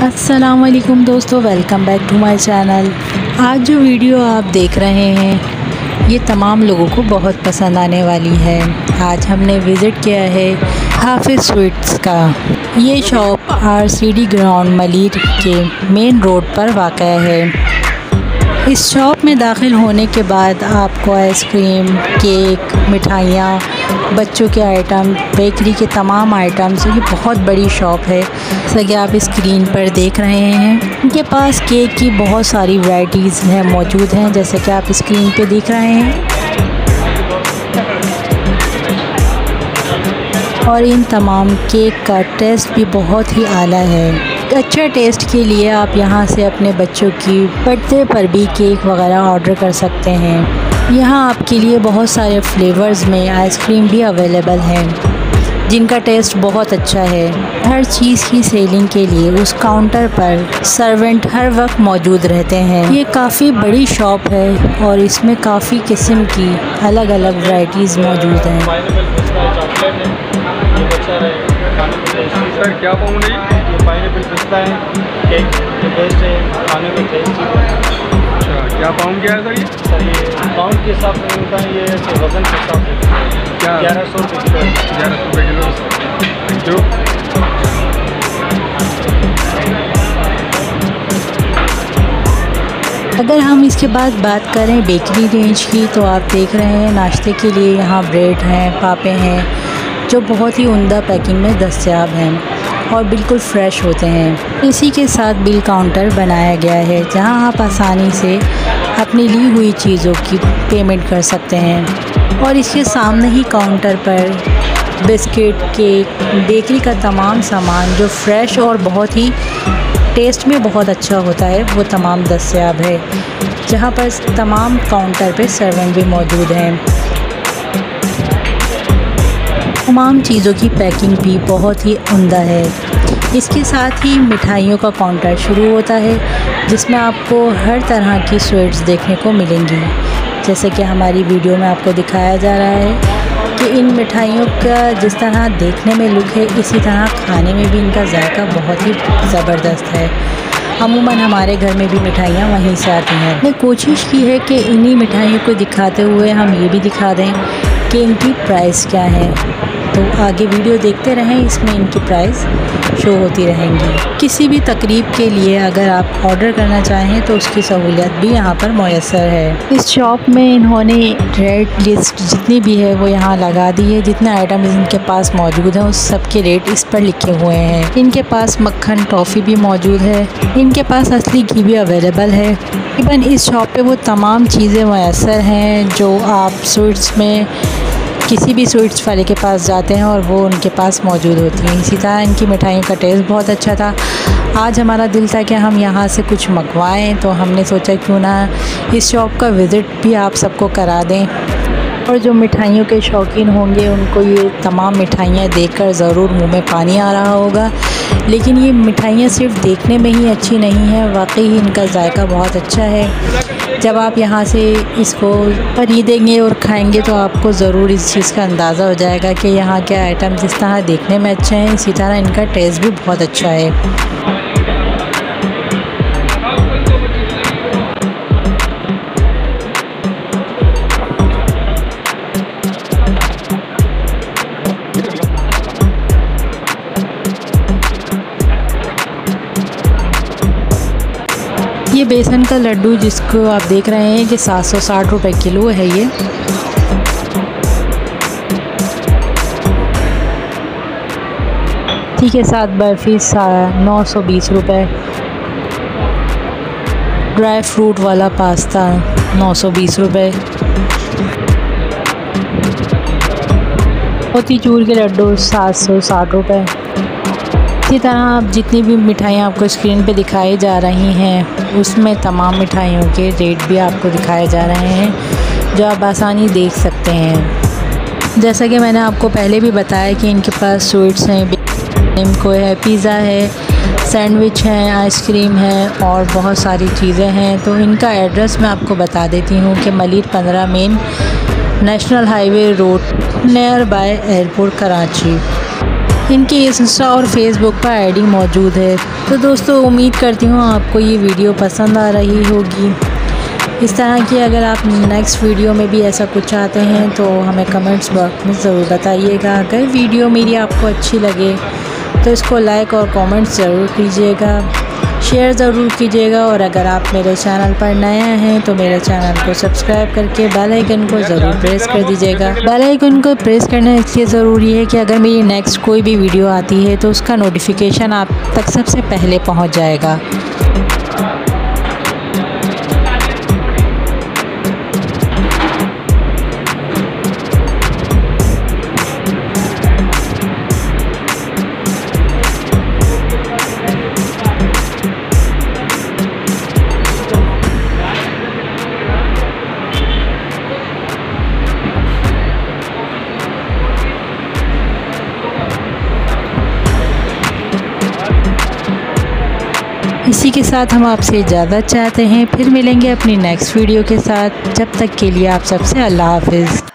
अस्सलाम वालेकुम दोस्तों, welcome back to my channel. आज जो वीडियो आप देख रहे हैं ये तमाम लोगों को बहुत पसंद आने वाली है। आज हमने विज़िट किया है हाफिज़ स्वीट्स का। ये शॉप RCD ग्राउंड मलिर के मेन रोड पर वाक़या है। इस शॉप में दाखिल होने के बाद आपको आइसक्रीम, केक, मिठाइयाँ, बच्चों के आइटम, बेकरी के तमाम आइटम्स, ये बहुत बड़ी शॉप है जैसा कि आप स्क्रीन पर देख रहे हैं। इनके पास केक की बहुत सारी वैराइटीज़ हैं मौजूद हैं जैसे कि आप स्क्रीन पे देख रहे हैं। और इन तमाम केक का टेस्ट भी बहुत ही आला है। अच्छे टेस्ट के लिए आप यहाँ से अपने बच्चों की बर्थडे पर भी केक वगैरह ऑर्डर कर सकते हैं। यहाँ आपके लिए बहुत सारे फ्लेवर्स में आइसक्रीम भी अवेलेबल हैं जिनका टेस्ट बहुत अच्छा है। हर चीज़ की सेलिंग के लिए उस काउंटर पर सर्वेंट हर वक्त मौजूद रहते हैं। ये काफ़ी बड़ी शॉप है और इसमें काफ़ी किस्म की अलग अलग वैराइटीज़ मौजूद हैं। सर क्या पाउंड है ये? पाइनएप्पल पिस्ता है, केक ये बेस्ट है, खाने में टेस्टी है। अच्छा, क्या पाउंड क्या है सर ये? सर ये पाउंड के हिसाब से मिलता है, ये वज़न के हिसाब से क्या 1100 रुपये किलो। 1100 रुपये किलो। Thank you. अगर हम इसके बाद बात करें बेकरी रेंज की तो आप देख रहे हैं नाश्ते के लिए यहाँ ब्रेड हैं, पापे हैं जो बहुत ही उम्दा पैकिंग में दस्तयाब हैं और बिल्कुल फ़्रेश होते हैं। इसी के साथ बिल काउंटर बनाया गया है जहां आप आसानी से अपनी ली हुई चीज़ों की पेमेंट कर सकते हैं। और इसके सामने ही काउंटर पर बिस्किट, केक, बेकरी का तमाम सामान जो फ़्रेश और बहुत ही टेस्ट में बहुत अच्छा होता है वो तमाम दस्तयाब है। जहां पर तमाम काउंटर पे सर्वेंट भी मौजूद हैं। तमाम चीज़ों की पैकिंग भी बहुत ही उम्दा है। इसके साथ ही मिठाइयों का काउंटर शुरू होता है जिसमें आपको हर तरह की स्वीट्स देखने को मिलेंगी। जैसे कि हमारी वीडियो में आपको दिखाया जा रहा है कि इन मिठाइयों का जिस तरह देखने में लुक है इसी तरह खाने में भी इनका जायका बहुत ही ज़बरदस्त है। अमूमन हमारे घर में भी मिठाइयाँ वहीं से आती हैं। हमने कोशिश की है कि इन्हीं मिठाइयों को दिखाते हुए हम ये भी दिखा दें कि इनकी प्राइस क्या है। तो आगे वीडियो देखते रहें, इसमें इनकी प्राइस शो होती रहेंगी। किसी भी तकरीब के लिए अगर आप ऑर्डर करना चाहें तो उसकी सहूलियत भी यहाँ पर मुयस्सर है। इस शॉप में इन्होंने रेट लिस्ट जितनी भी है वो यहाँ लगा दी है। जितने आइटम इनके पास मौजूद हैं उस सब के रेट इस पर लिखे हुए हैं। इनके पास मक्खन, टॉफ़ी भी मौजूद है। इनके पास असली घी भी अवेलेबल है। इवन इस शॉप पे वो तमाम चीज़ें मुयस्सर हैं जो आप स्वीट्स में किसी भी स्वीट्स वाले के पास जाते हैं और वो उनके पास मौजूद होती हैं। इसी तरह इनकी मिठाइयों का टेस्ट बहुत अच्छा था। आज हमारा दिल था कि हम यहाँ से कुछ मंगवाएं तो हमने सोचा क्यों ना इस शॉप का विज़िट भी आप सबको करा दें। और जो मिठाइयों के शौकीन होंगे उनको ये तमाम मिठाइयाँ देखकर ज़रूर मुंह में पानी आ रहा होगा। लेकिन ये मिठाइयाँ सिर्फ देखने में ही अच्छी नहीं है, वाकई ही इनका जायका बहुत अच्छा है। जब आप यहाँ से इसको खरीदेंगे और खाएंगे तो आपको ज़रूर इस चीज़ का अंदाज़ा हो जाएगा कि यहाँ के आइटम जिस तरह देखने में अच्छे हैं इसी तरह इनका टेस्ट भी बहुत अच्छा है। ये बेसन का लड्डू जिसको आप देख रहे हैं कि 760 रुपये किलो है ये। ठीक है, 7 बर्फ़ी 920 रुपये। ड्राई फ्रूट वाला पास्ता 920 रुपये। मोतीचूर के लड्डू 760 रुपये। इसी तरह आप जितनी भी मिठाइयाँ आपको स्क्रीन पे दिखाई जा रही हैं उसमें तमाम मिठाइयों के रेट भी आपको दिखाए जा रहे हैं जो आप आसानी देख सकते हैं। जैसा कि मैंने आपको पहले भी बताया कि इनके पास स्वीट्स हैं, इनको है, पिज़्ज़ा है, सैंडविच हैं, आइसक्रीम है और बहुत सारी चीज़ें हैं। तो इनका एड्रेस मैं आपको बता देती हूँ कि Malir 15 main national highway road near by airport Karachi. इनकी इंस्टा और फेसबुक पर आईडी मौजूद है। तो दोस्तों उम्मीद करती हूँ आपको ये वीडियो पसंद आ रही होगी। इस तरह की अगर आप नेक्स्ट वीडियो में भी ऐसा कुछ चाहते हैं तो हमें कमेंट्स बॉक्स में ज़रूर बताइएगा। अगर वीडियो मेरी आपको अच्छी लगे तो इसको लाइक और कमेंट्स ज़रूर कीजिएगा, शेयर ज़रूर कीजिएगा। और अगर आप मेरे चैनल पर नए हैं तो मेरे चैनल को सब्सक्राइब करके बेल आइकन को ज़रूर प्रेस कर दीजिएगा। बेल आइकन को प्रेस करना इसलिए ज़रूरी है कि अगर मेरी नेक्स्ट कोई भी वीडियो आती है तो उसका नोटिफिकेशन आप तक सबसे पहले पहुंच जाएगा। इसी के साथ हम आपसे इजाज़त चाहते हैं। फिर मिलेंगे अपनी नेक्स्ट वीडियो के साथ। जब तक के लिए आप सबसे अल्लाह हाफ़िज़।